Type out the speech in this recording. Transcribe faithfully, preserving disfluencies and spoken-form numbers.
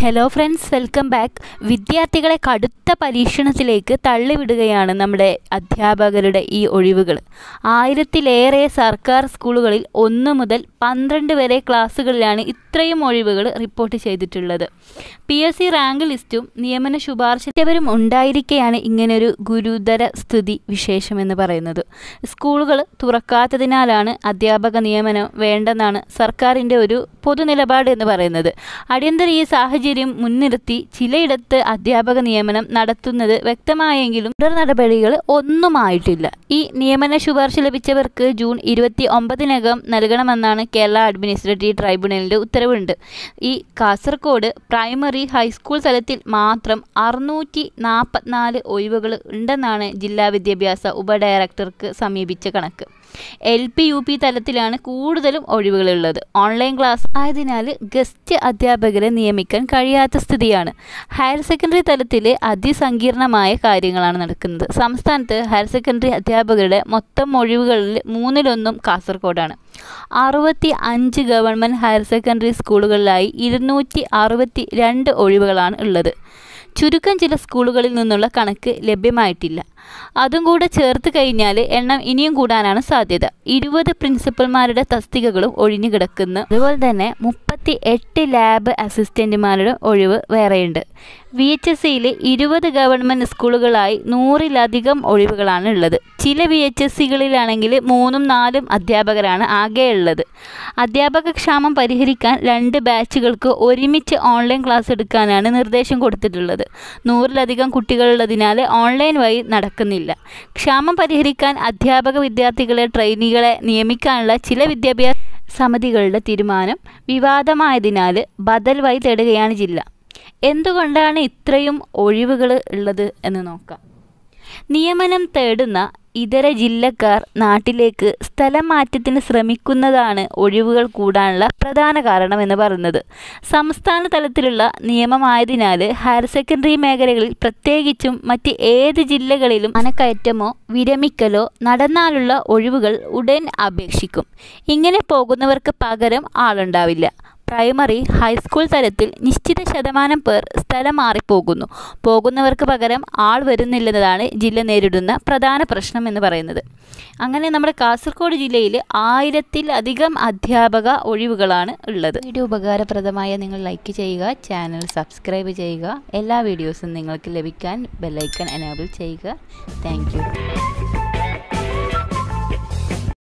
Hello friends, welcome back. വിദ്യാർത്ഥികളെ കടുത്ത പരീക്ഷണത്തിലേക്ക് തള്ളിവിടുകയാണ് നമ്മുടെ അധ്യാപകരുടെ ഈ ഒഴിവുകൾ. ആയിരത്തിലേറെ സർക്കാർ സ്കൂളുകളിൽ ഒന്ന് മുതൽ പന്ത്രണ്ട് വരെ ക്ലാസ്സുകളിലാണ് ഇത്രയും ഒഴിവുകൾ റിപ്പോർട്ട് ചെയ്തിട്ടുള്ളത്. പി എസ് സി റാങ്ക് ലിസ്റ്റും നിയമന ശുപാർശവരും ഉണ്ടായിരിക്കെയാണ് ഇങ്ങനൊരു ഗുരുതര സ്ഥിതി വിശേഷമെന്ന് പറയുന്നത്. സ്കൂളുകൾ തുറക്കാത്തതിനാലാണ് അധ്യാപക നിയമനം വേണ്ടെന്നാണ് സർക്കാരിൻ്റെ ഒരു പൊതുനിലപാട് എന്ന് പറയുന്നത്. അടിയന്തര ഈ സാഹചര്യം മുൻനിർത്തി ചിലയിടത്ത് അധ്യാപക നിയമനം നടത്തുന്നത് വ്യക്തമായെങ്കിലും തുടർ നടപടികൾ ഒന്നുമായിട്ടില്ല. ഈ നിയമന ശുപാർശ ലഭിച്ചവർക്ക് ജൂൺ ഇരുപത്തി ഒമ്പതിനകം നൽകണമെന്നാണ് കേരള അഡ്മിനിസ്ട്രേറ്റീവ് ട്രൈബ്യൂണലിൻ്റെ ഉത്തരവുണ്ട്. ഈ കാസർഗോഡ് പ്രൈമറി ഹൈസ്കൂൾ തലത്തിൽ മാത്രം അറുന്നൂറ്റി നാൽപ്പത്തിനാല് ഒഴിവുകൾ ഉണ്ടെന്നാണ് ജില്ലാ വിദ്യാഭ്യാസ ഉപഡയറക്ടർക്ക് സമീപിച്ച കണക്ക്. എൽ പി യു പി തലത്തിലാണ് കൂടുതലും ഒഴിവുകളുള്ളത്. ഓൺലൈൻ ക്ലാസ് ആയതിനാൽ ഗസ്റ്റ് അധ്യാപകരെ നിയമിക്കാൻ കഴിയാത്ത സ്ഥിതിയാണ്. ഹയർ സെക്കൻഡറി തലത്തിൽ അതിസങ്കീർണമായ കാര്യങ്ങളാണ് നടക്കുന്നത്. സംസ്ഥാനത്ത് ഹയർ സെക്കൻഡറി അധ്യാപകരുടെ മൊത്തം ഒഴിവുകളിൽ മൂന്നിലൊന്നും കാസർഗോഡാണ്. അറുപത്തി അഞ്ച് ഗവൺമെൻറ് ഹയർ സെക്കൻഡറി സ്കൂളുകളിലായി ഇരുന്നൂറ്റി അറുപത്തി രണ്ട് ഒഴിവുകളാണ് ഉള്ളത്. ചുരുക്കം ചില സ്കൂളുകളിൽ നിന്നുള്ള കണക്ക് ലഭ്യമായിട്ടില്ല. അതും കൂടെ ചേർത്ത് കഴിഞ്ഞാൽ എണ്ണം ഇനിയും കൂടാനാണ് സാധ്യത. ഇരുപത് പ്രിൻസിപ്പൽമാരുടെ തസ്തികകളും ഒഴിഞ്ഞു കിടക്കുന്നു. അതുപോലെ തന്നെ മുപ്പത്തി എട്ട് ലാബ് അസിസ്റ്റന്റുമാരുടെ ഒഴിവ് വേറെയുണ്ട്. വി എച്ച് എസ് സിയിൽ ഇരുപത് ഗവൺമെൻറ് സ്കൂളുകളായി നൂറിലധികം ഒഴിവുകളാണ് ഉള്ളത്. ചില വി എച്ച് എസ് സികളിലാണെങ്കിൽ മൂന്നും നാലും അധ്യാപകരാണ് ആകെ ഉള്ളത്. അധ്യാപക ക്ഷാമം പരിഹരിക്കാൻ രണ്ട് ബാച്ചുകൾക്ക് ഒരുമിച്ച് ഓൺലൈൻ ക്ലാസ് എടുക്കാനാണ് നിർദ്ദേശം കൊടുത്തിട്ടുള്ളത്. നൂറിലധികം കുട്ടികളുള്ളതിനാൽ ഓൺലൈൻ വഴി നടക്കുന്നില്ല. ക്ഷാമം പരിഹരിക്കാൻ അധ്യാപക വിദ്യാർത്ഥികളെ ട്രെയിനികളെ നിയമിക്കാനുള്ള ചില വിദ്യാഭ്യാസ സമിതികളുടെ തീരുമാനം വിവാദമായതിനാൽ ബദൽ വഴി തേടുകയാണ് ജില്ല. എന്തുകൊണ്ടാണ് ഇത്രയും ഒഴിവുകൾ ഉള്ളത് എന്ന് നോക്കാം. നിയമനം തേടുന്ന ഇതര ജില്ലക്കാർ നാട്ടിലേക്ക് സ്ഥലം മാറ്റത്തിന് ശ്രമിക്കുന്നതാണ് ഒഴിവുകൾ കൂടാനുള്ള പ്രധാന കാരണം എന്ന് പറയുന്നത്. സംസ്ഥാന തലത്തിലുള്ള നിയമമായതിനാൽ ഹയർ സെക്കൻഡറി മേഖലകളിൽ പ്രത്യേകിച്ചും മറ്റ് ഏത് ജില്ലകളിലും അനക്കയറ്റമോ വിരമിക്കലോ നടന്നാലുള്ള ഒഴിവുകൾ ഉടൻ അപേക്ഷിക്കും. ഇങ്ങനെ പോകുന്നവർക്ക് പകരം ആളുണ്ടാവില്ല. പ്രൈമറി ഹൈസ്കൂൾ തലത്തിൽ നിശ്ചിത ശതമാനം പേർ സ്ഥലം മാറിപ്പോകുന്നു. പോകുന്നവർക്ക് പകരം ആൾ വരുന്നില്ലെന്നതാണ് ജില്ല നേരിടുന്ന പ്രധാന പ്രശ്നം എന്ന് പറയുന്നത്. അങ്ങനെ നമ്മുടെ കാസർഗോഡ് ജില്ലയിൽ ആയിരത്തിലധികം അധ്യാപക ഒഴിവുകളാണ് ഉള്ളത്. വീഡിയോ ഉപകാരപ്രദമായ നിങ്ങൾ ലൈക്ക് ചെയ്യുക, ചാനൽ സബ്സ്ക്രൈബ് ചെയ്യുക. എല്ലാ വീഡിയോസും നിങ്ങൾക്ക് ലഭിക്കാൻ ബെല്ലൈക്കൺ എനേബിൾ ചെയ്യുക. Thank U.